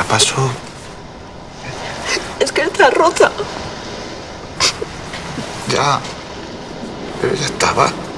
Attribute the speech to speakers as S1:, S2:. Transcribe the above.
S1: pasó?
S2: Es que está rota.
S1: Ya. Pero ya estaba.